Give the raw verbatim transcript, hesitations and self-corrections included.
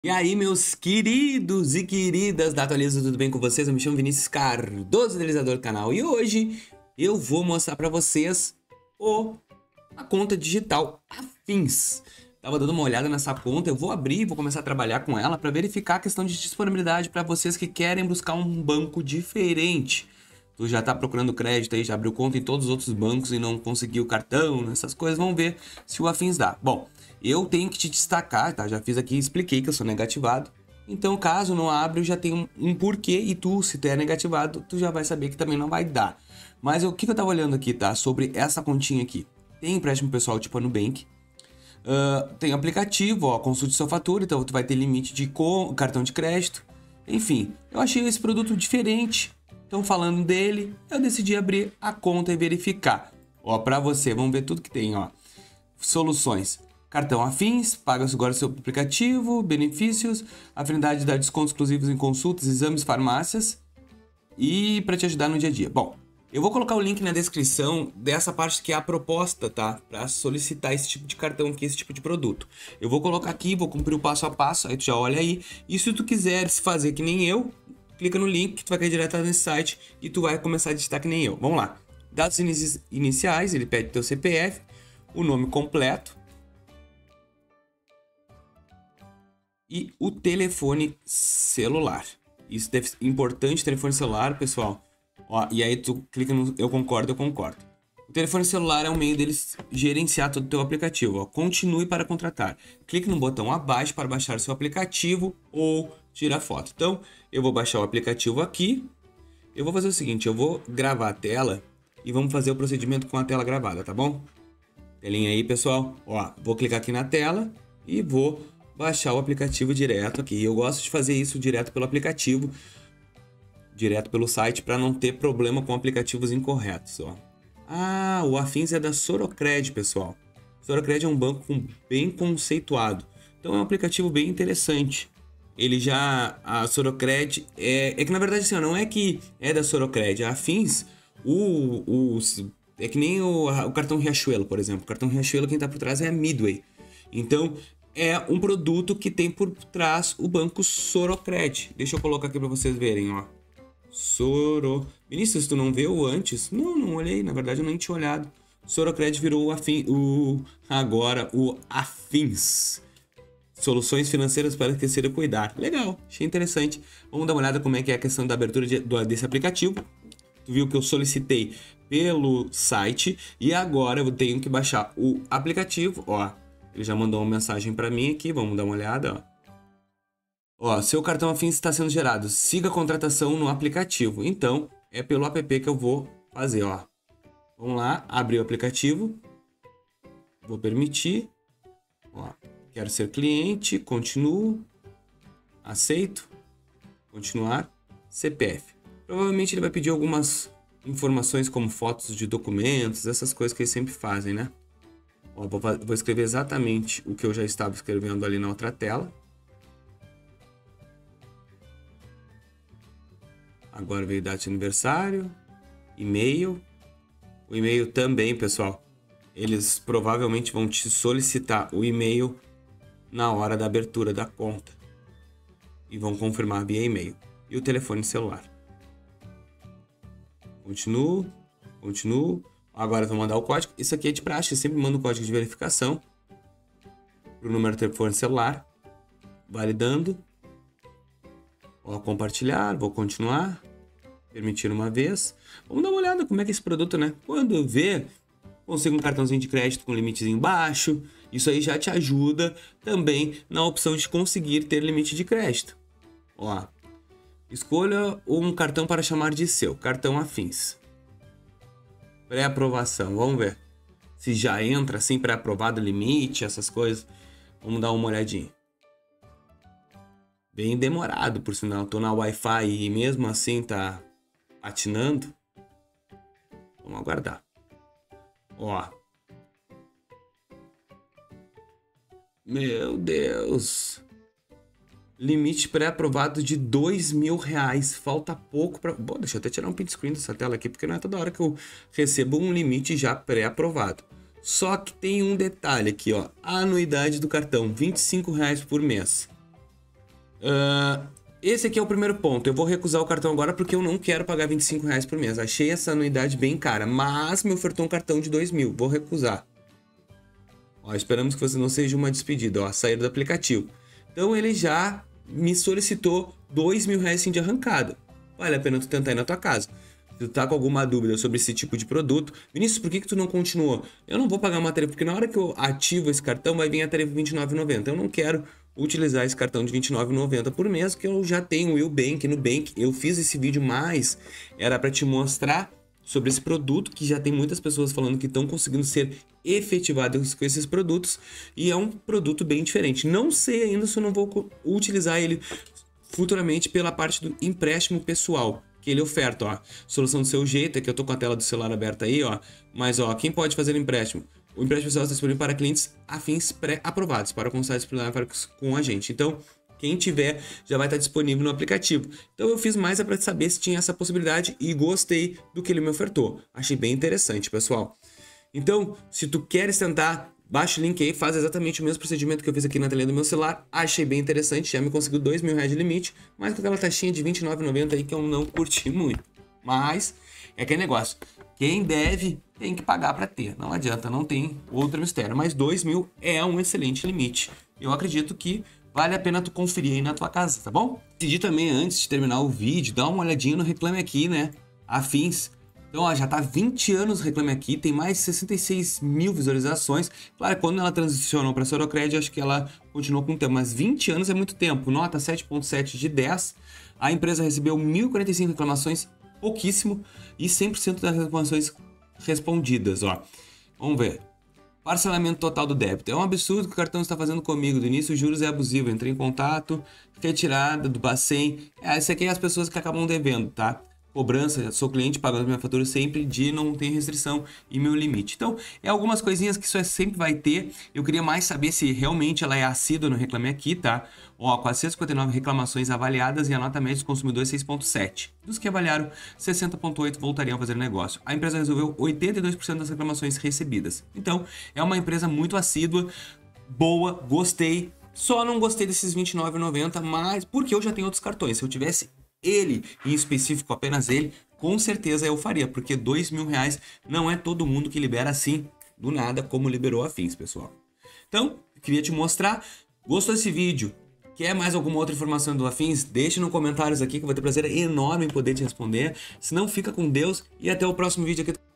E aí, meus queridos e queridas da Atualiza, tudo bem com vocês? Eu me chamo Vinícius Cardoso, idealizador do canal, e hoje eu vou mostrar pra vocês o, a conta digital Afins. Tava dando uma olhada nessa conta, eu vou abrir e vou começar a trabalhar com ela para verificar a questão de disponibilidade para vocês que querem buscar um banco diferente. Tu já tá procurando crédito aí, já abriu conta em todos os outros bancos e não conseguiu cartão, essas coisas, vamos ver se o Afins dá. Bom, eu tenho que te destacar, tá? Já fiz aqui e expliquei que eu sou negativado. Então, caso não abra, eu já tenho um, um porquê e tu, se tu é negativado, tu já vai saber que também não vai dar. Mas o que, que eu tava olhando aqui, tá? Sobre essa continha aqui. Tem empréstimo pessoal tipo a Nubank. Uh, tem aplicativo, ó, consulte sua fatura, então tu vai ter limite de cartão de crédito. Enfim, eu achei esse produto diferente. Então, falando dele, eu decidi abrir a conta e verificar. Ó, pra você, vamos ver tudo que tem, ó. Soluções. Cartão Afins, paga agora seu aplicativo, benefícios, afinidade dá descontos exclusivos em consultas, exames, farmácias e para te ajudar no dia a dia. Bom, eu vou colocar o link na descrição dessa parte que é a proposta, tá? Para solicitar esse tipo de cartão aqui, esse tipo de produto. Eu vou colocar aqui, vou cumprir o passo a passo, aí tu já olha aí. E se tu quiseres fazer que nem eu, clica no link que tu vai cair direto nesse site e tu vai começar a digitar que nem eu. Vamos lá. Dados iniciais, ele pede teu C P F, o nome completo, e o telefone celular. Isso deve ser importante, telefone celular, pessoal. Ó, e aí tu clica no eu concordo, eu concordo. O telefone celular é um meio deles gerenciar todo o teu aplicativo. Ó. Continue para contratar. Clique no botão abaixo para baixar o seu aplicativo ou tirar foto. Então, eu vou baixar o aplicativo aqui. Eu vou fazer o seguinte, eu vou gravar a tela e vamos fazer o procedimento com a tela gravada, tá bom? Telinha aí, pessoal. Ó, vou clicar aqui na tela e vou baixar o aplicativo direto aqui. Eu gosto de fazer isso direto pelo aplicativo, direto pelo site, para não ter problema com aplicativos incorretos. Ó. Ah, o Afins é da Sorocred, pessoal. Sorocred é um banco bem conceituado. Então é um aplicativo bem interessante. Ele já... A Sorocred é... É que na verdade assim, não é que é da Sorocred. A Afins, o, o, é que nem o, o cartão Riachuelo, por exemplo. O cartão Riachuelo, quem está por trás é a Midway. Então... é um produto que tem por trás o banco Sorocred. Deixa eu colocar aqui para vocês verem, ó. Soro... Vinícius, tu não viu antes? Não, não olhei. Na verdade, eu nem tinha olhado. Sorocred virou o, afim, o agora o Afins. Soluções financeiras para esquecer e cuidar. Legal, achei interessante. Vamos dar uma olhada como é que é a questão da abertura de, do, desse aplicativo. Tu viu que eu solicitei pelo site e agora eu tenho que baixar o aplicativo, ó. Ele já mandou uma mensagem para mim aqui, vamos dar uma olhada, ó. Ó, seu cartão Afins está sendo gerado. Siga a contratação no aplicativo. Então, é pelo app que eu vou fazer, ó. Vamos lá, abrir o aplicativo. Vou permitir. Ó, quero ser cliente, continuo. Aceito. Continuar. C P F. Provavelmente ele vai pedir algumas informações como fotos de documentos, essas coisas que eles sempre fazem, né? Ó, vou, vou escrever exatamente o que eu já estava escrevendo ali na outra tela. Agora veio data de aniversário, e-mail. O e-mail também, pessoal. Eles provavelmente vão te solicitar o e-mail na hora da abertura da conta. E vão confirmar via e-mail. E o telefone celular. Continuo, continuo. Agora vou mandar o código. Isso aqui é de praxe, eu sempre mando o código de verificação para o número de telefone celular. Validando. Vou compartilhar, vou continuar. Permitir uma vez. Vamos dar uma olhada como é que é esse produto, né? Quando eu ver, consigo um cartãozinho de crédito com limitezinho baixo. Isso aí já te ajuda também na opção de conseguir ter limite de crédito. Ó, escolha um cartão para chamar de seu. Cartão Afins. Pré-aprovação, vamos ver se já entra assim pré-aprovado limite, essas coisas. Vamos dar uma olhadinha. Bem demorado, por sinal. Tô na Wi-Fi e mesmo assim tá patinando. Vamos aguardar. Ó. Meu Deus. Limite pré-aprovado de dois mil reais. Falta pouco para... Bom, deixa eu até tirar um print screen dessa tela aqui, porque não é toda hora que eu recebo um limite já pré-aprovado. Só que tem um detalhe aqui, ó. A anuidade do cartão, vinte e cinco reais por mês. Uh, esse aqui é o primeiro ponto. Eu vou recusar o cartão agora porque eu não quero pagar vinte e cinco reais por mês. Achei essa anuidade bem cara, mas me ofertou um cartão de dois mil. Vou recusar. Ó, esperamos que você não seja uma despedida. Ó, sair do aplicativo. Então ele já me solicitou dois mil reais de arrancada. Vale a pena tu tentar ir na tua casa. Se tu tá com alguma dúvida sobre esse tipo de produto, Vinícius, por que que tu não continuou? Eu não vou pagar uma tarifa, porque na hora que eu ativo esse cartão vai vir a tarifa vinte e nove reais e noventa centavos. Eu não quero utilizar esse cartão de vinte e nove reais e noventa centavos por mês, que eu já tenho o Willbank no Bank. Eu fiz esse vídeo, mas era para te mostrar sobre esse produto, que já tem muitas pessoas falando que estão conseguindo ser efetivadas com esses produtos, e é um produto bem diferente. Não sei ainda se eu não vou utilizar ele futuramente pela parte do empréstimo pessoal que ele oferta, ó. Solução do seu jeito, é que eu tô com a tela do celular aberta aí, ó. Mas, ó, quem pode fazer empréstimo? O empréstimo pessoal está disponível para clientes afins pré-aprovados, para consultar disciplinares com a gente. Então, quem tiver já vai estar disponível no aplicativo. Então, eu fiz mais é para saber se tinha essa possibilidade e gostei do que ele me ofertou. Achei bem interessante, pessoal. Então, se tu queres tentar, baixa o link aí, faz exatamente o mesmo procedimento que eu fiz aqui na telinha do meu celular. Achei bem interessante, já me conseguiu dois mil reais de limite, mas com aquela taxinha de vinte e nove reais e noventa centavos aí que eu não curti muito. Mas é aquele negócio, quem deve tem que pagar para ter, não adianta, não tem outro mistério. Mas dois mil é um excelente limite. Eu acredito que vale a pena tu conferir aí na tua casa, tá bom? Decidi também, antes de terminar o vídeo, dar uma olhadinha no Reclame Aqui, né? Afins. Então, ó, já tá vinte anos o Reclame Aqui, tem mais de sessenta e seis mil visualizações. Claro, quando ela transicionou para a Sorocred, acho que ela continuou com o tempo, mas vinte anos é muito tempo. Nota sete ponto sete de dez. A empresa recebeu mil e quarenta e cinco reclamações, pouquíssimo, e cem por cento das reclamações respondidas, ó. Vamos ver. Parcelamento total do débito. É um absurdo que o cartão está fazendo comigo. Do início, os juros é abusivo. Entrei em contato, retirada do Bacen. É, esse aqui é as pessoas que acabam devendo, tá? Cobrança, sou cliente pagando minha fatura sempre de não tem restrição e meu limite. Então, é algumas coisinhas que isso é, sempre vai ter. Eu queria mais saber se realmente ela é assídua no Reclame Aqui, tá? Ó, quatrocentas e cinquenta e nove reclamações avaliadas e a nota média dos consumidores seis ponto sete. Dos que avaliaram, sessenta ponto oito voltariam a fazer negócio. A empresa resolveu oitenta e dois por cento das reclamações recebidas. Então, é uma empresa muito assídua, boa, gostei. Só não gostei desses vinte e nove reais e noventa centavos, mas porque eu já tenho outros cartões. Se eu tivesse ele, em específico, apenas ele, com certeza eu faria, porque dois mil reais não é todo mundo que libera assim, do nada, como liberou a Afins, pessoal. Então, queria te mostrar. Gostou desse vídeo? Quer mais alguma outra informação do Afins? Deixe nos comentários aqui que eu vou ter prazer enorme em poder te responder. Se não, fica com Deus e até o próximo vídeo aqui.